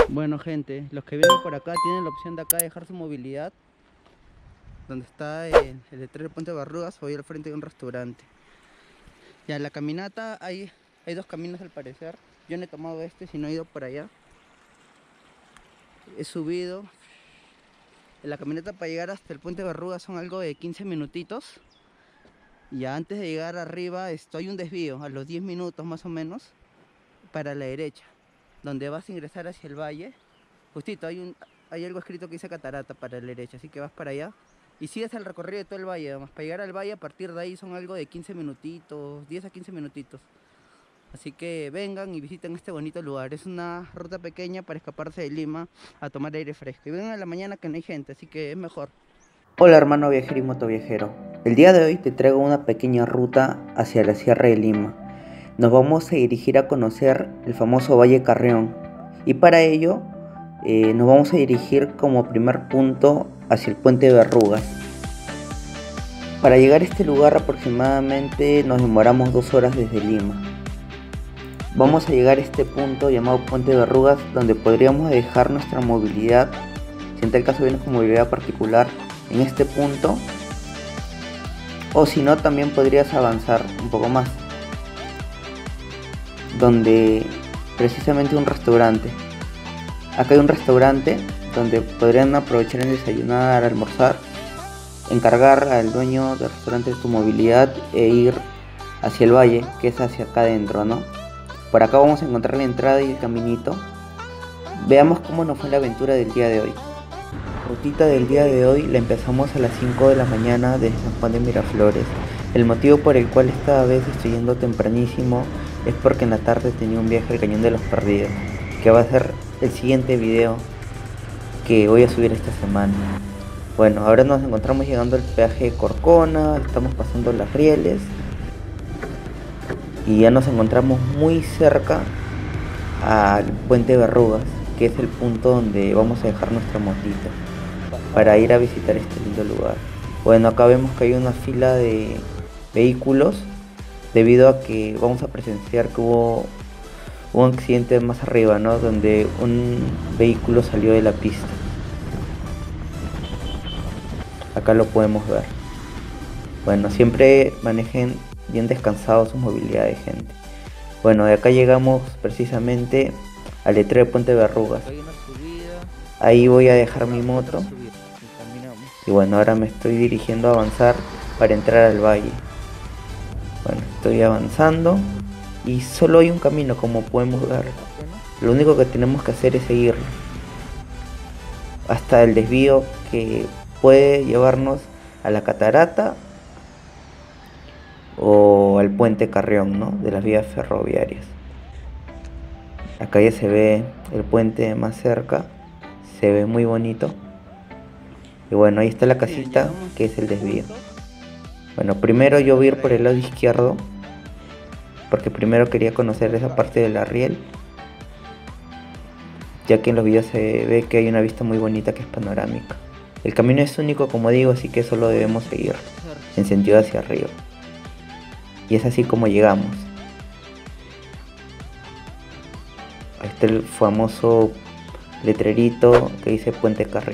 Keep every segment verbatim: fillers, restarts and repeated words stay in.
Bueno, gente, los que vienen por acá tienen la opción de acá dejar su movilidad, donde está el, el letrero del Puente Barrugas, voy al frente de un restaurante. Ya, la caminata, hay, hay dos caminos al parecer. Yo no he tomado este, sino he ido por allá. He subido. En la caminata para llegar hasta el Puente Barrugas son algo de quince minutitos. Y ya antes de llegar arriba, esto, hay un desvío a los diez minutos más o menos, para la derecha, donde vas a ingresar hacia el valle. Justito, hay, un, hay algo escrito que dice catarata para la derecha, así que vas para allá. Y sigues el recorrido de todo el valle, además. Para llegar al valle, a partir de ahí son algo de quince minutitos, diez a quince minutitos. Así que vengan y visiten este bonito lugar. Es una ruta pequeña para escaparse de Lima a tomar aire fresco. Y vengan a la mañana que no hay gente, así que es mejor. Hola hermano viajero y motoviajero. El día de hoy te traigo una pequeña ruta hacia la Sierra de Lima. Nos vamos a dirigir a conocer el famoso Valle Carrión. Y para ello eh, nos vamos a dirigir como primer punto hacia el Puente de Verrugas. Para llegar a este lugar aproximadamente nos demoramos dos horas desde Lima. Vamos a llegar a este punto llamado Puente de Verrugas, donde podríamos dejar nuestra movilidad, si en tal caso vienes con movilidad particular, en este punto, o si no también podrías avanzar un poco más, donde precisamente un restaurante. Acá hay un restaurante donde podrían aprovechar en desayunar, almorzar, encargar al dueño del restaurante su movilidad e ir hacia el valle, que es hacia acá adentro, ¿no? Por acá vamos a encontrar la entrada y el caminito. Veamos cómo nos fue la aventura del día de hoy. La rutita del día de hoy la empezamos a las cinco de la mañana desde San Juan de Miraflores. El motivo por el cual esta vez estoy yendo tempranísimo es porque en la tarde tenía un viaje al Cañón de los Perdidos, que va a ser el siguiente video que voy a subir esta semana. Bueno, ahora nos encontramos llegando al peaje de Corcona, estamos pasando las rieles y ya nos encontramos muy cerca al Puente de Verrugas, que es el punto donde vamos a dejar nuestra motito para ir a visitar este lindo lugar. Bueno, acá vemos que hay una fila de vehículos debido a que vamos a presenciar que hubo un accidente más arriba, ¿no? Donde un vehículo salió de la pista. Acá lo podemos ver. Bueno, siempre manejen bien descansados su movilidad de gente. Bueno, de acá llegamos precisamente al letrero de Puente de Verrugas. Ahí voy a dejar mi moto. Y bueno, ahora me estoy dirigiendo a avanzar para entrar al valle. Bueno, estoy avanzando y solo hay un camino, como podemos ver. Lo único que tenemos que hacer es seguirlo hasta el desvío que puede llevarnos a la catarata o al puente Carrión, ¿no? De las vías ferroviarias. Acá ya se ve el puente más cerca, se ve muy bonito. Y bueno, ahí está la casita, que es el desvío. Bueno, primero yo voy a ir por el lado izquierdo, porque primero quería conocer esa parte de la riel, ya que en los videos se ve que hay una vista muy bonita que es panorámica. El camino es único, como digo, así que solo debemos seguir en sentido hacia arriba. Y es así como llegamos. Ahí está el famoso letrerito que dice Puente Carrión.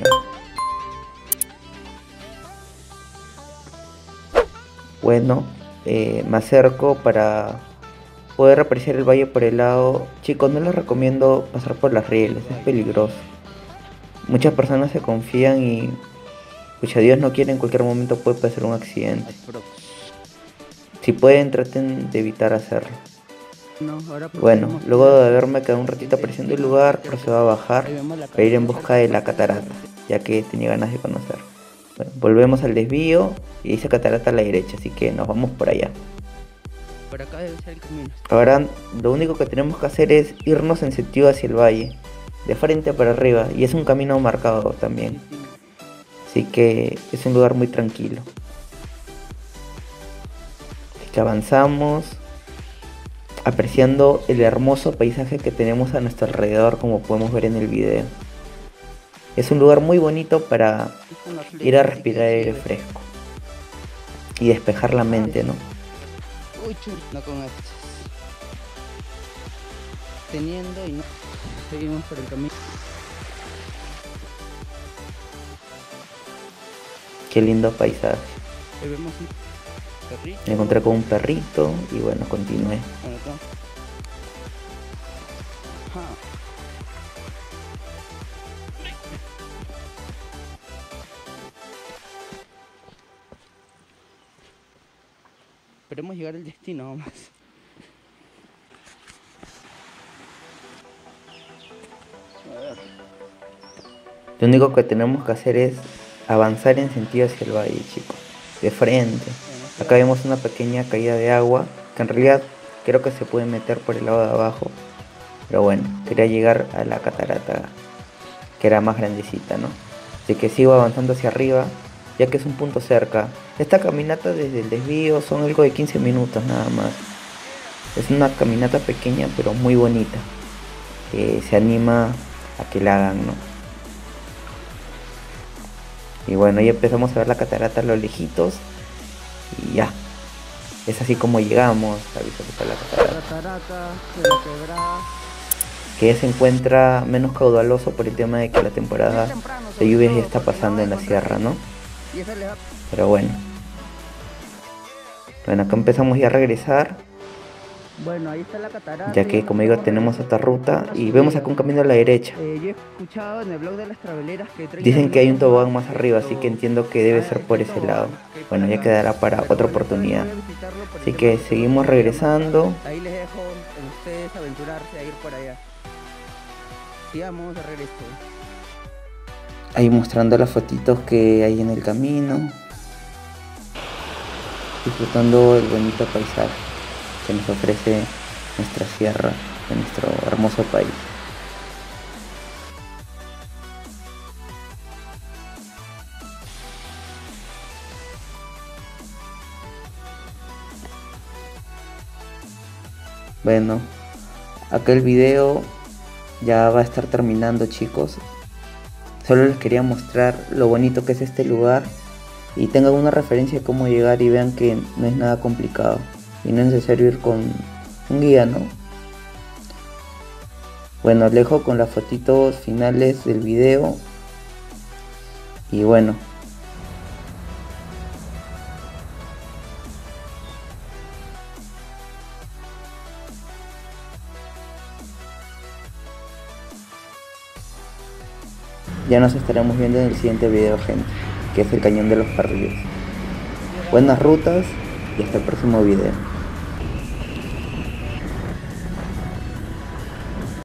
Bueno, eh, me acerco para poder apreciar el valle por el lado. Chicos, no les recomiendo pasar por las rieles, es peligroso. Muchas personas se confían y, pucha, Dios no quiere, en cualquier momento puede pasar un accidente. Si pueden, traten de evitar hacerlo. Bueno, luego de haberme quedado un ratito apreciando el lugar, procedo a bajar para ir en busca de la catarata, ya que tenía ganas de conocer. Bueno, volvemos al desvío y dice catarata a la derecha, así que nos vamos por allá. Por acá debe ser el camino. Ahora lo único que tenemos que hacer es irnos en sentido hacia el valle, de frente para arriba, y es un camino marcado también. Así que es un lugar muy tranquilo. Así que avanzamos, apreciando el hermoso paisaje que tenemos a nuestro alrededor, como podemos ver en el video. Es un lugar muy bonito para ir a respirar aire fresco y despejar la mente, ¿no? Uy, no con estos. Teniendo y no. Seguimos por el camino. Qué lindo paisaje. Ahí vemos un perrito. Me encontré con un perrito y bueno, continué. Bueno, acá. Ajá. Esperemos llegar al destino nomás. A ver. Lo único que tenemos que hacer es avanzar en sentido hacia el valle, chicos. De frente. Acá vemos una pequeña caída de agua, que en realidad creo que se puede meter por el lado de abajo. Pero bueno, quería llegar a la catarata, que era más grandecita, ¿no? Así que sigo avanzando hacia arriba, ya que es un punto cerca. Esta caminata desde el desvío son algo de quince minutos nada más. Es una caminata pequeña pero muy bonita, que se anima a que la hagan, ¿no? Y bueno, ya empezamos a ver la catarata a lo lejitos y ya. Es así como llegamos a visualizar la catarata. Catarata, de la quebrada. Que ya se encuentra menos caudaloso por el tema de que la temporada de lluvias ya está pasando en la sierra, ¿no? Y esa le va. Pero bueno. Bueno, acá empezamos ya a regresar, Bueno, ahí está la catarata. ya que como digo tenemos otra ruta y vemos acá un camino a la derecha. Eh, yo he escuchado en el blog de las traveleras que treinta Dicen que hay un minutos tobogán más, más arriba, así que entiendo que debe ser por ese lado. Bueno, ya quedará para otra oportunidad. Así que seguimos regresando. Ahí les dejo a ustedes aventurarse a ir por allá. Sigamos de regreso. Ahí mostrando las fotitos que hay en el camino. Disfrutando el bonito paisaje que nos ofrece nuestra sierra de nuestro hermoso país. Bueno, acá el video ya va a estar terminando, chicos. Solo les quería mostrar lo bonito que es este lugar y tengan una referencia de cómo llegar y vean que no es nada complicado y no es necesario ir con un guía, ¿no? Bueno, les dejo con las fotitos finales del video y bueno. Ya nos estaremos viendo en el siguiente video, gente, que es el Cañón de los Parrillos. Buenas rutas y hasta el próximo video.